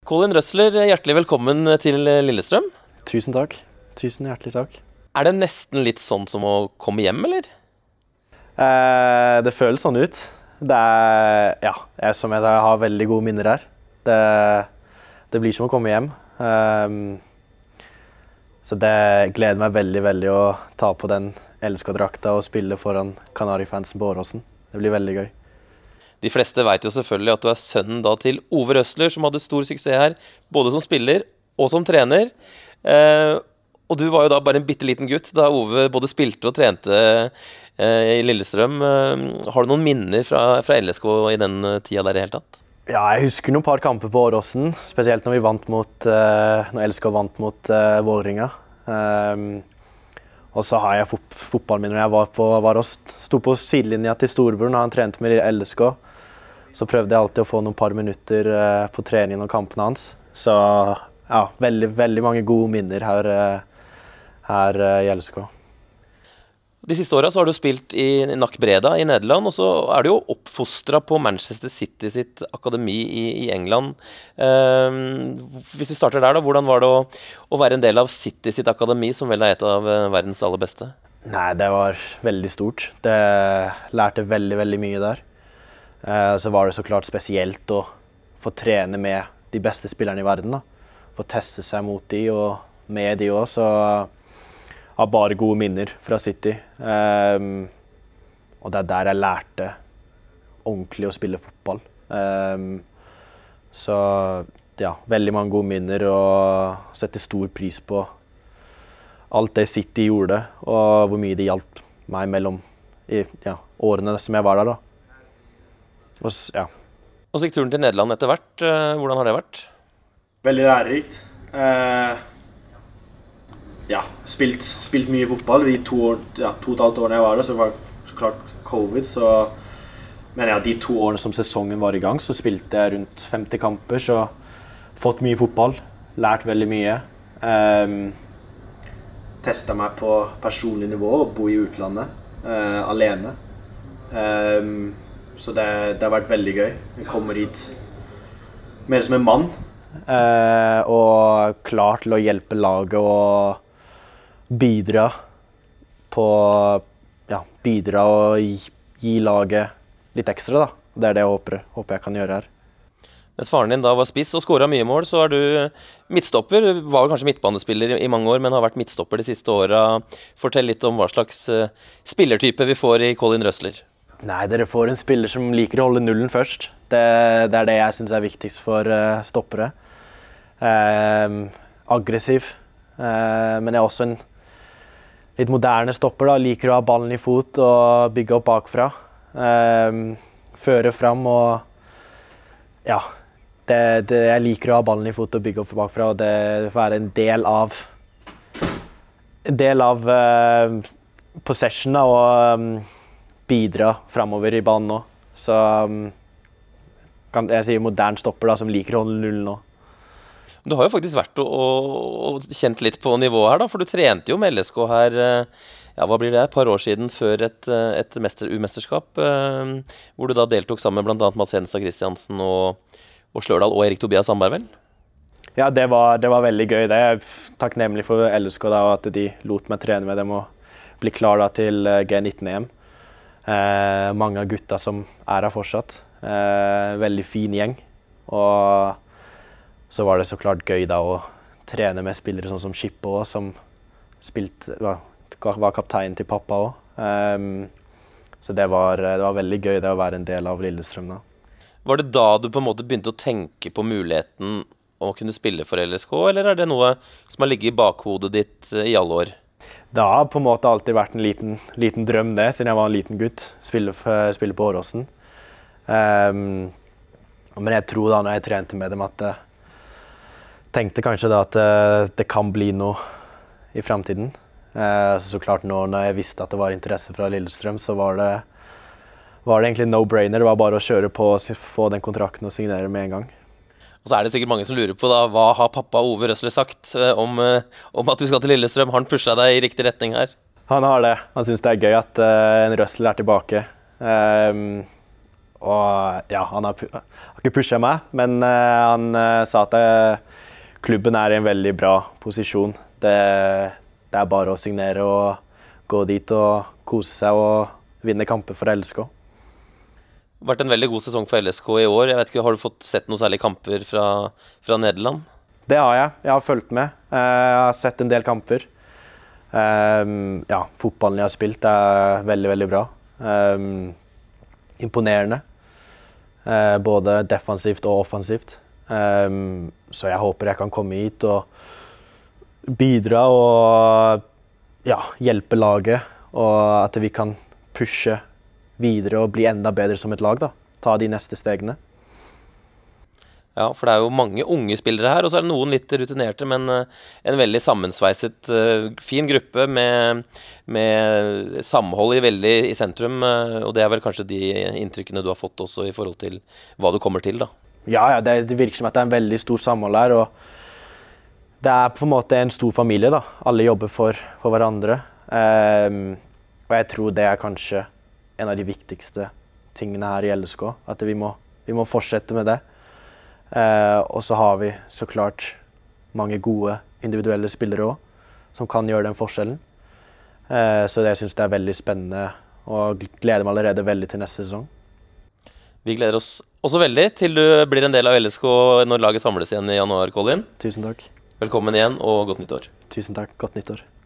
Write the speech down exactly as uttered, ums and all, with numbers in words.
Colin Røsler, hjertelig velkommen til Lillestrøm. Tusen takk. Tusen hjertelig takk. Er det nesten litt sånn som å komme hjem, eller? Eh, det føles sånn ut. Det er, ja, jeg, som jeg, jeg har veldig gode minner her. Det, det blir som å komme hjem. Um, så det gleder meg veldig, veldig å ta på den L S K-drakta og spille foran Kanari-fansen på Åråsen. Det blir veldig gøy. De fleste vet jo selvfølgelig at du er sønnen da til Ove Røsler, som hadde stor suksess her, både som spiller og som trener. Eh, og du var jo da bare en bitte liten gutt da Ove både spilte og trente eh, i Lillestrøm. Eh, har du noen minner fra, fra L S K i den tida der i hele tatt? Ja, jeg husker noen par kamper på Åråsen, spesielt når vi vant mot, uh, når L S K vant mot uh, Vålerenga. Um, og så har jeg fot fotballminner. Jeg var på, var og sto på sidelinja til storebror når han trente med L S K. Så prøvde jeg alltid å få noen par minutter uh, på treningen og kampene hans. Så ja, veldig, veldig mange gode minner her, uh, her uh, i L S K. De siste årene så har du spilt i Nac Breda i Nederland, og så er du jo oppfostret på Manchester City sitt akademi i, i England. Eh, hvis vi starter der da, hvordan var det å, å være en del av City sitt akademi, som vel er et av verdens aller beste? Nei, det var veldig stort. Det lærte veldig, veldig mye der. Eh, så var det så klart spesielt å få trene med de beste spillerne i verden, da. Få teste seg mot de og med de også, så har bare gode minner fra City. Um, og det er der jeg lærte ordentlig å spille fotball. Um, så ja, veldig mange gode minner og setter stor pris på alt det City gjorde, og hvor mye de hjalp meg mellom i ja, årene som jeg var der. Da. Og, ja. og så gikk turen til Nederland etter hvert. Hvordan har det vært? Veldig lærerikt. Uh, Ja, spilt, spilt mye fotball i to, år, ja, to og et halvt årene jeg var der, så var det så klart covid, så men ja, de to årene som sesongen var i gang, så spilte jeg rundt femti kamper, så fått mye fotball, lært veldig mye. Um, testet meg på personlig nivå og bo i utlandet, uh, alene. Um, så det, det har vært veldig gøy. Jeg kommer hit mer som en mann, uh, og klar til å hjelpe laget og bidra på ja, bidra og gi, gi laget litt ekstra, da. Det er det jeg håper, håper jeg kan gjøre her. Mens faren din da var spiss og skåret mye mål, så er du midtstopper. Var kanskje midtbanespiller i mange år, men har vært midtstopper de siste årene. Fortell litt om hva slags uh, spillertype vi får i Colin Røsler. Nei, dere får en spiller som liker å holde nullen først. Det, det er det jeg synes er viktigst for uh, stoppere. Uh, aggressiv. Uh, men jeg er også en litt moderne stopper, da. Liker å ha ballen i fot og bygge opp bakfra. Um, føre fram og ja, det, det, jeg liker å ha ballen i fot og bygge opp bakfra, og det får være en del av en del av uh, possession da, og um, bidra fremover i banen nå. Så um, kan jeg si modern stopper da, som liker å holde nullen nå. Du har jo faktisk vært og, og kjent litt på nivået her, da, for du trente jo med L S K her, ja, hva blir det, et par år siden før et, et mester, umesterskap, eh, hvor du da deltok sammen med blant annet Mats Henstad Christiansen og, og Slørdal og Erik Tobias Sandberg, vel? Ja, det var, det var veldig gøy. Det er takknemlig for L S K da, at de lot meg trene med dem og bli klar da, til G nitten E M. Eh, mange av gutta som er her fortsatt. Eh, veldig fin gjeng. Og så var det så klart gøy da å trene med spillere sånn som Chippo, som spilte, var, var kaptein til pappa også. Um, så det var, det var veldig gøy det å være en del av Lillestrøm da. Var det da du på en måte begynte å tenke på muligheten å kunne spille for L S K, eller er det noe som har ligget i bakhodet ditt i alle år? Det har på en måte alltid vært en liten, liten drøm det, siden jeg var en liten gutt, spille, spille på Åråsen. Um, men jeg tror da når jeg trente med dem at tenkte kanskje da at uh, det kan bli noe i fremtiden. Uh, så klart nå når jeg visste at det var interesse fra Lillestrøm, så var det, var det egentlig no-brainer. Det var bare å kjøre på og få den kontrakten og signere med en gang. Og så er det sikkert mange som lurer på da, hva har pappa Ove Røsler sagt uh, om, uh, om at du skal til Lillestrøm? Har han pushet deg i riktig retning her? Han har det. Han synes det er gøy at uh, en Røsler er tilbake. Um, Og ja, han har, har ikke pushet meg, men uh, han uh, sa at uh, klubben er i en veldig bra posisjon. Det, det er bare å signere og gå dit og kose seg og vinne kamper for L S K. Det har vært en veldig god sesong for L S K i år. Jeg vet ikke, har du fått sett noen særlige kamper fra, fra Nederland? Det har jeg. Jeg har fulgt med. Jeg har sett en del kamper. Um, ja, fotballen jeg har spilt er veldig, veldig bra. Um, imponerende. Uh, både defensivt og offensivt. Um, så jeg håper jeg kan komme hit og bidra og ja, hjelpe laget. Og at vi kan pushe videre og bli enda bedre som et lag. Da. Ta de neste stegene. Ja, for det er jo mange unge spillere her, og så er det noen litt rutinerte, men uh, en veldig sammensveiset, uh, fin gruppe med, med samhold i veldig i sentrum, uh, og det er vel kanskje de inntrykkene du har fått også i forhold til hva du kommer til, da. Ja, ja det, det virker som at det er en veldig stor samhold her, og det er på en måte en stor familie, da. Alle jobber for, for hverandre, um, og jeg tror det er kanskje en av de viktigste tingene her i L S K, at vi må, vi må fortsette med det. Uh, og så har vi så klart mange gode individuelle spillere også, som kan gjøre den forskjellen. Uh, så det synes jeg er veldig spennende, og gleder meg allerede veldig til neste sesong. Vi gleder oss også veldig til du blir en del av L S K når laget samles igjen i januar, Colin. Tusen takk. Velkommen igjen, og godt nyttår. Tusen takk. Godt nyttår.